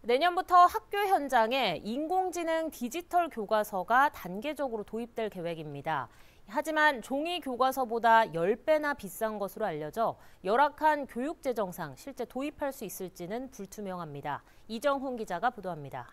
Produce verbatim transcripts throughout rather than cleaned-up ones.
내년부터 학교 현장에 인공지능 디지털 교과서가 단계적으로 도입될 계획입니다. 하지만 종이 교과서보다 십 배나 비싼 것으로 알려져 열악한 교육 재정상 실제 도입할 수 있을지는 불투명합니다. 이정훈 기자가 보도합니다.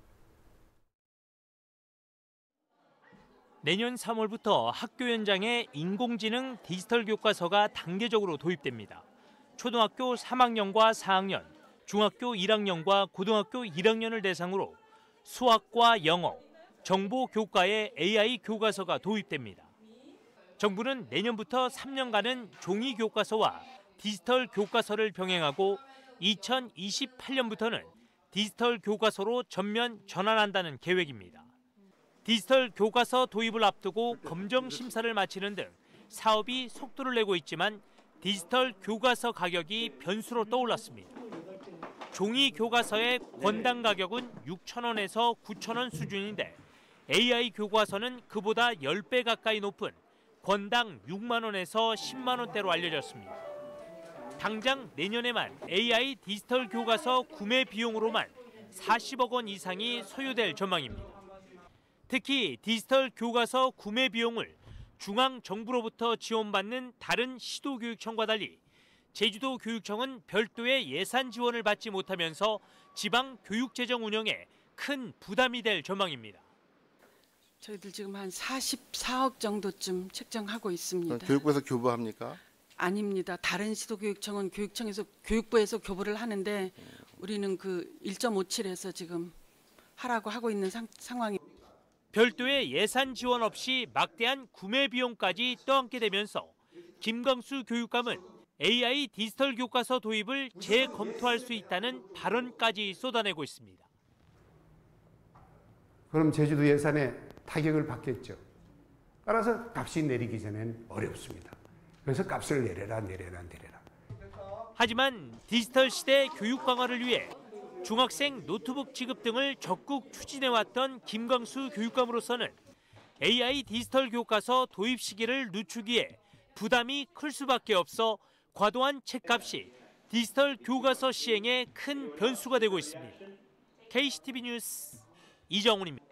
내년 삼월부터 학교 현장에 인공지능 디지털 교과서가 단계적으로 도입됩니다. 초등학교 삼 학년과 사 학년, 중학교 일 학년과 고등학교 일 학년을 대상으로 수학과 영어, 정보 교과에 에이아이 교과서가 도입됩니다. 정부는 내년부터 삼 년간은 종이 교과서와 디지털 교과서를 병행하고 이천이십팔 년부터는 디지털 교과서로 전면 전환한다는 계획입니다. 디지털 교과서 도입을 앞두고 검정 심사를 마치는 등 사업이 속도를 내고 있지만 디지털 교과서 가격이 변수로 떠올랐습니다. 종이 교과서의 권당 가격은 육천 원에서 구천 원 수준인데 에이아이 교과서는 그보다 십 배 가까이 높은 권당 육만 원에서 십만 원대로 알려졌습니다. 당장 내년에만 에이아이 디지털 교과서 구매 비용으로만 사십억 원 이상이 소요될 전망입니다. 특히 디지털 교과서 구매 비용을 중앙정부로부터 지원받는 다른 시도교육청과 달리 제주도 교육청은 별도의 예산 지원을 받지 못하면서 지방 교육재정 운영에 큰 부담이 될 전망입니다. 저희들 지금 한 사십사억 정도쯤 책정하고 있습니다. 교육부에서 교부합니까? 아닙니다. 다른 시도교육청은 교육청에서 교육부에서 교부를 하는데 우리는 그 일 점 오칠에서 지금 하라고 하고 있는 상, 상황입니다. 별도의 예산 지원 없이 막대한 구매 비용까지 떠안게 되면서 김광수 교육감은 에이아이 디지털 교과서 도입을 재검토할 수 있다는 발언까지 쏟아내고 있습니다. 그럼 제주도 예산에 타격을 받겠죠. 따라서 값이 내리기 전엔 어렵습니다. 그래서 값을 내려라 내려라 내려라. 하지만 디지털 시대 교육 강화를 위해 중학생 노트북 지급 등을 적극 추진해왔던 김광수 교육감으로서는 에이아이 디지털 교과서 도입 시기를 늦추기에 부담이 클 수밖에 없어 과도한 책값이 디지털 교과서 시행에 큰 변수가 되고 있습니다. 케이씨티비 뉴스 이정훈입니다.